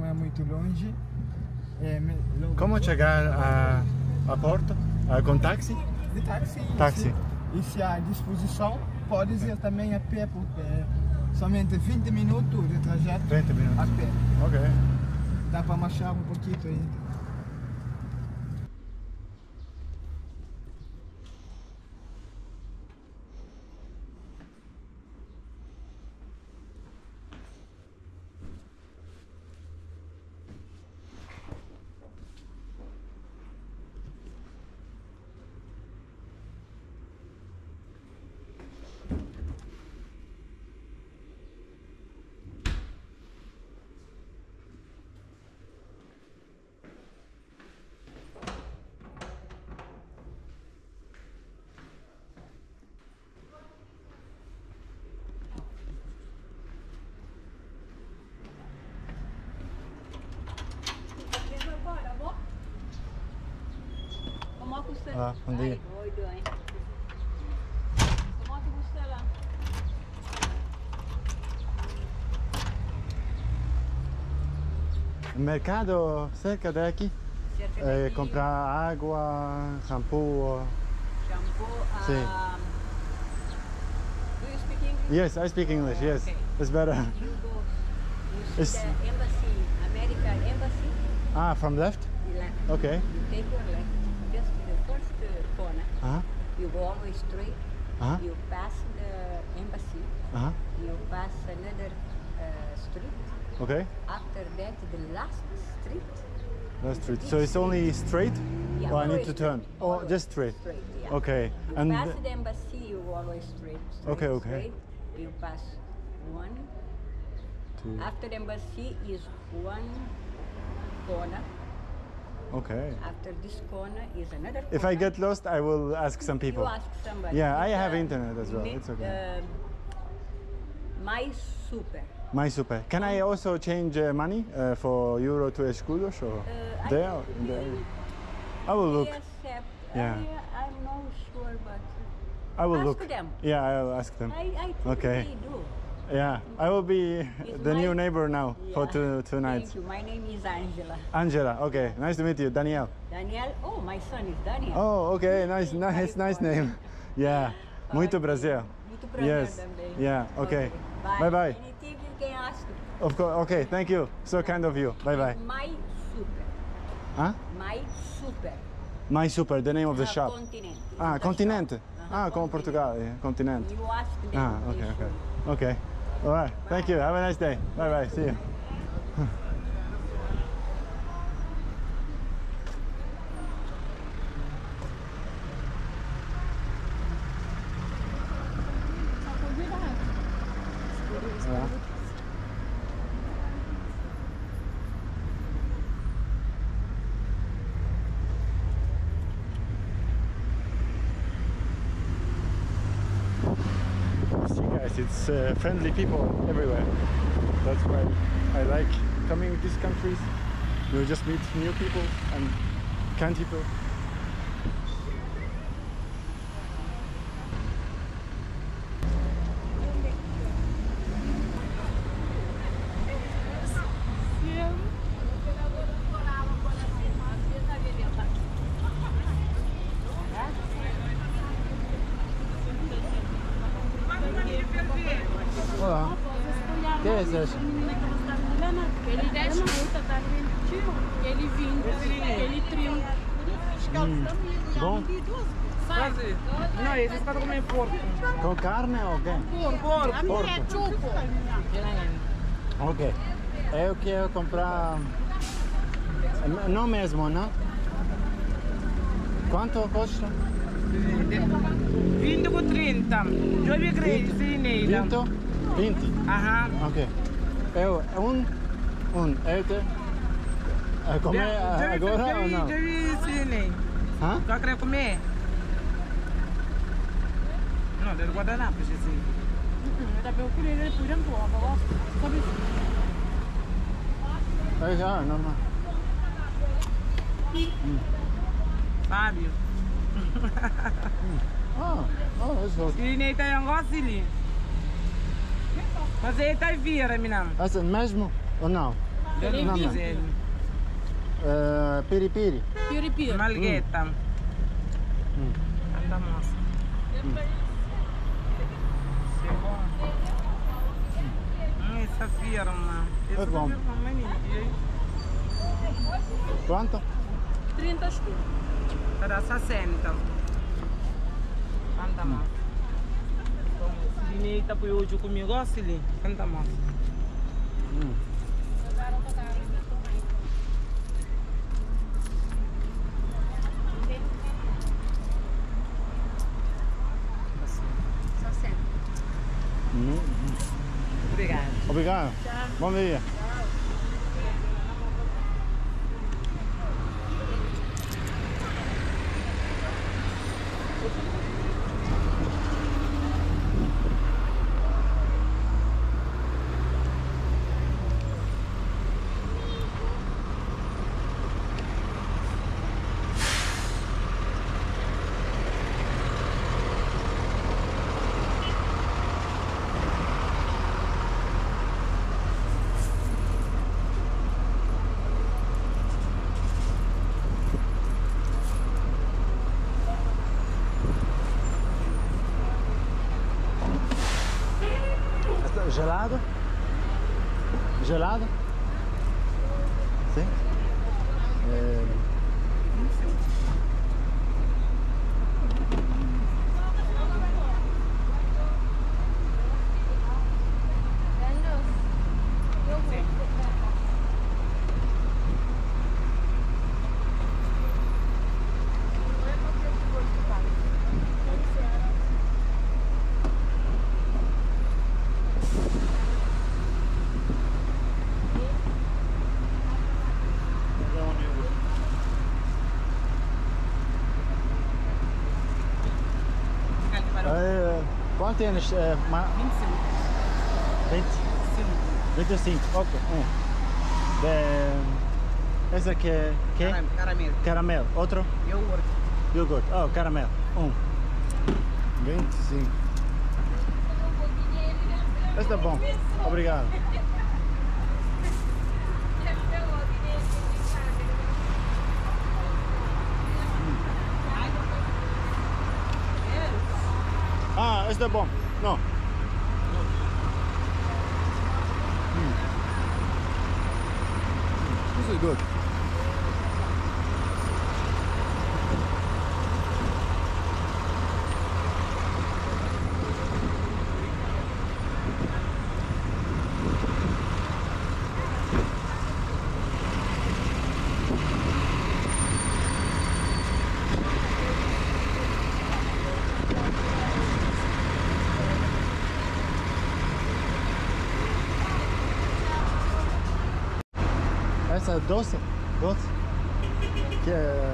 é muito longe. Como chegar a Porto? Com táxi? De táxi. Táxi. E se há disposição, podes ir também a pé, porque é somente 20 minutos de trajeto 20 minutos. a pé. Ok. Dá para marchar um pouquinho ainda. Ah, bom dia. Mercado cerca daqui? Comprar água, shampoo. Shampoo. Sim. Do you speak English? Yes, I speak English. Yes, Okay. it's better. You go. You It's- see the embassy, American embassy. Ah, from left? Left. Okay. You take your left, just to the first corner. Uh-huh. You go always straight. Uh-huh. You pass the embassy. Uh-huh. You pass another street. Okay. After that, the last street. That's straight. So it's only straight? Yeah, Or I need always to turn? straight, Oh, always just straight. Straight, yeah. Okay. You And pass the embassy, you always straight. Okay, okay. Straight. You pass one. two. After the embassy is one corner. Okay. After this corner is another corner. If I get lost, I will ask some people. You ask somebody. Yeah, I It's, have internet as well. It's okay. My super. My super. Can I also change money for euro to escudos or there? I will look. They accept. Yeah. I'm not sure, but I will ask look. them. Yeah, I'll ask them. I think Okay. they do. Yeah, I will be It's the new my- neighbor now for Yeah. two nights. Thank you. My name is Angela. Angela, okay, nice to meet you. Daniel. Daniel. Oh, my son is Daniel. Oh, okay, nice name. Yeah, muito prazer. Muito prazer Yes. também. Yeah, okay. Bye. Bye. Anything you can ask. Of course. Okay, thank you. So kind of you. Bye. My super. Huh? My super. My super, the name of the shop. Continente. Ah, The Continente. shop. Ah, como Continente. Portugal. Yeah, Continente. You ask them. Ah, they okay, show okay. you. Okay. All right. Thank you. Have a nice day. Bye. See you. See guys, it's friendly people everywhere. That's why I like coming to these countries. You just meet new people and kind people. Olá. Que é esse? Ele 10 frutas, tá 20, ele 20, ele 30. Bom? Sabe? Não, esse para comer porco. Com carne ou quê? Porco. Porco. É chupo. Ok. Eu quero comprar... Não mesmo, não? Quanto custa? 20 com 30. 2 grades, sim, Neila. 20? Aham. Ok. Eu, este. Comer agora ou não? Sim, Neila. Hã? Tu quer comer? Não, deve guardar nada, assim. Da bem que ele pode entrar, tá bom? Sabe? É já, normal. Sabe? Isso. E nem tem negócio ali. Mas ele tá vira, menina. Essa mesmo ou não? Deve No, no. dizer Piripiri. Piri-piri. Malgueta. Anda moça. Isso é bom. Essa firma. É bom. Quanto? 30 escuros. Para 60. Anda moça. Dinheiro para hoje comigo, Sili. Anda moça. Obrigado. Obrigado. Bom dia. Gelado? Gelado? Sim? Quanto tienes? 25. 20? 25, ok. Esse aqui é que? Caramelo. Caramelo. Outro? Iogurte. Iogurte. Oh, caramelo. 25. Esse é bom. Obrigado. Ah, esse é bom. Não. This is good. Essa é doce? Doce? Que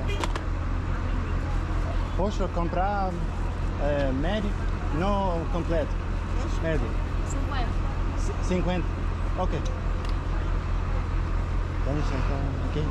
posso comprar médio? Não completo. Médio. 50. 50? Ok. Vamos sentar aqui.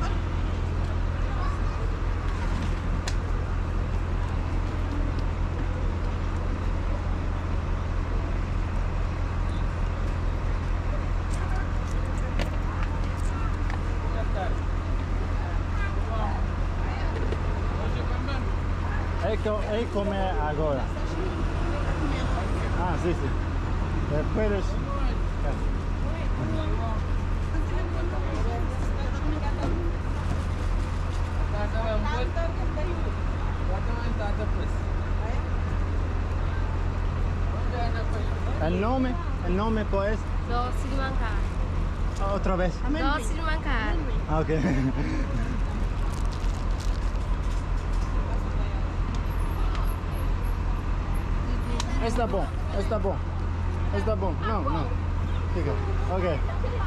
É comer agora. Ah, sim, sim. Puedes... El nombre pues... Doce de mancar. Otra vez. Doce de mancar. Ah, ok. Está bom, está bom. Está bom. Não, não. Fica. Ok.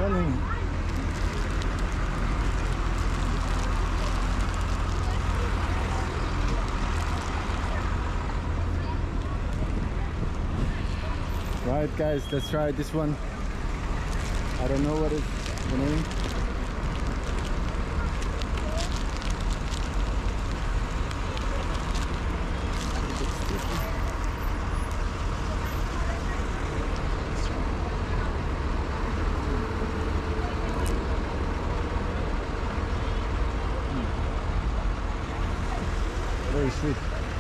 Right guys, let's try this one. I don't know what is the name. very sweet.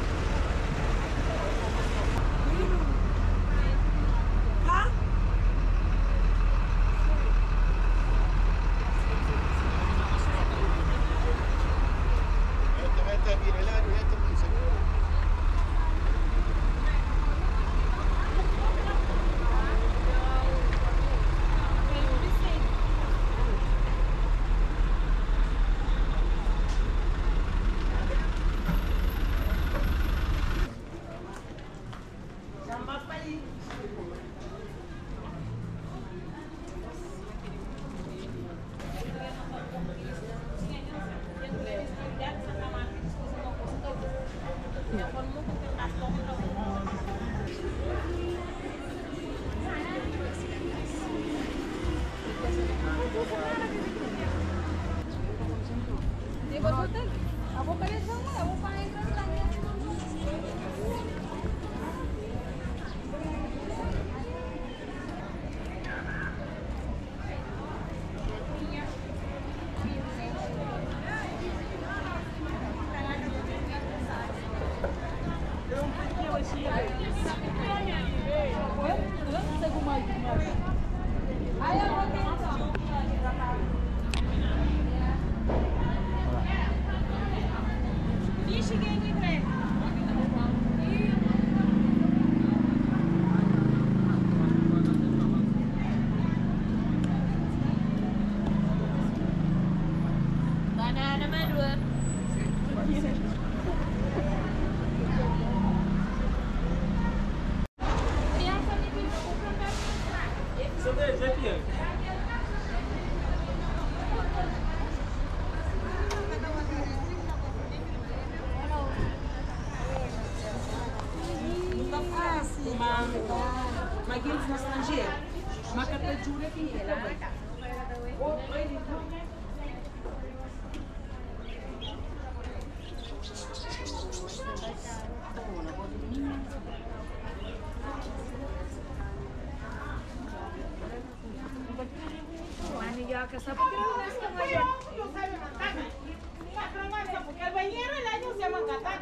Porque el bañero el año se llama Katana.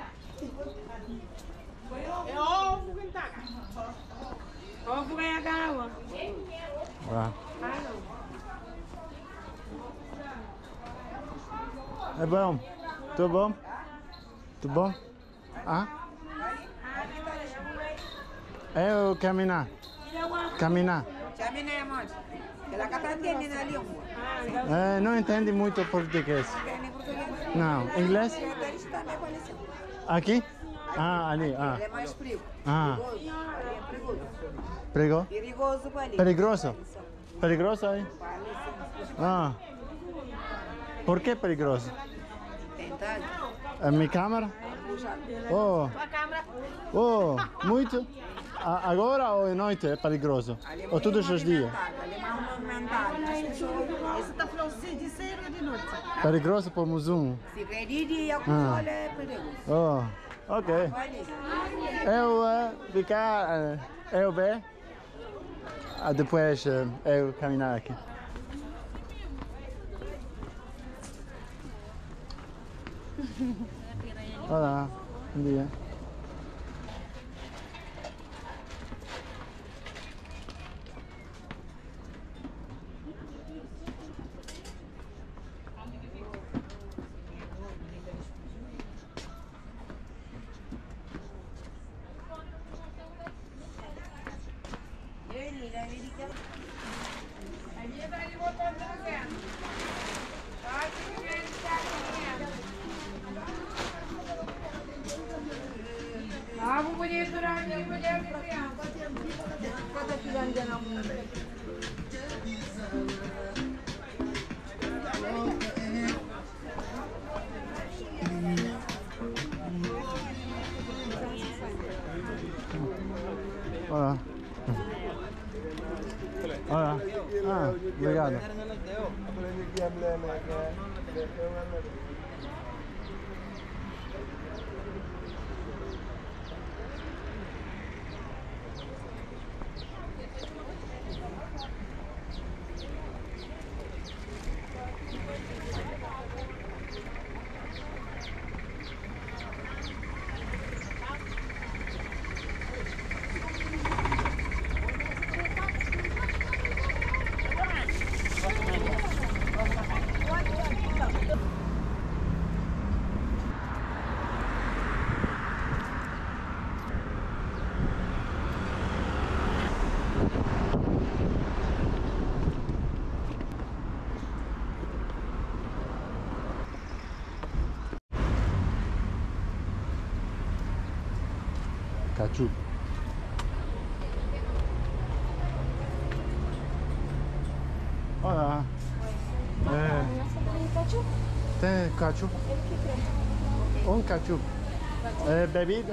Wow. É bom? Tudo bom? Tudo bom? Ah? Eu caminhar. Caminhar. Não entende muito português. Não, inglês? Aqui? Ah, ali. Ah. Ele é mais frio. Ah. Perigoso. Perigo? Perigoso para ali. Perigoso? Perigoso aí? Ah. Por que perigoso? Tentado. A minha câmera? Oh. Oh, muito? Agora ou à noite é perigoso? Ou todos os dias? Ali é mais movimentado. Esse está falando de cedo ou de noite? Perigoso para o museu? Se quer de dia, com sol é perigoso. Oh, ok. Eu ficar, eu ver, depois eu caminhar aqui. Olá, bom dia. Olá. Olá. Ah, obrigado. Caciup. Olá. Tem caciup? Um caciup. Bebida?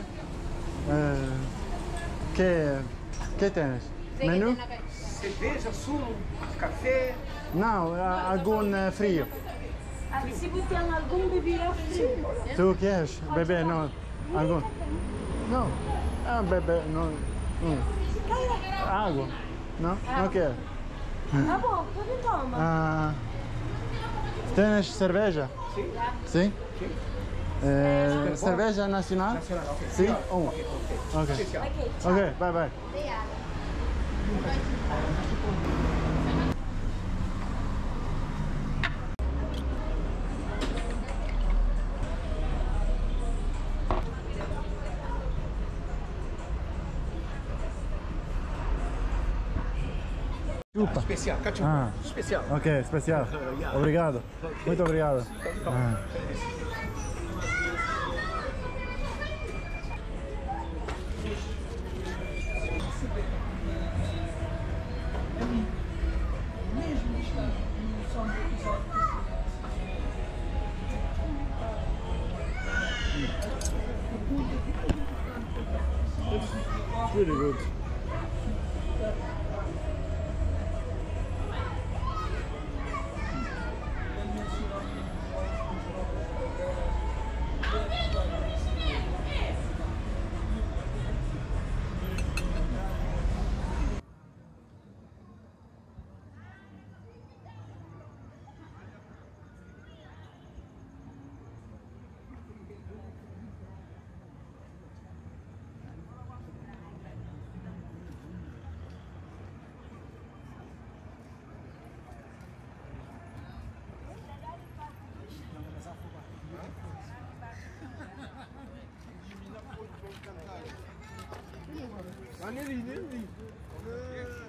Que tens? Menu? Cerveja, sumo, café. Não, algum frio. Se você tem algum bebida frio. Tu queres beber? Não. Algum? Não. Beber, não. Água? Não? Não quero. Tá bom, pode tomar. Tens cerveja? Sim. Sim? Cerveja nacional? Nacional, ok. Sim? Ok. Especial. Ok, bye bye. Chupa. Especial, caciupa. Especial. Ok, especial. Obrigado. Muito obrigado. It's really good. Anne,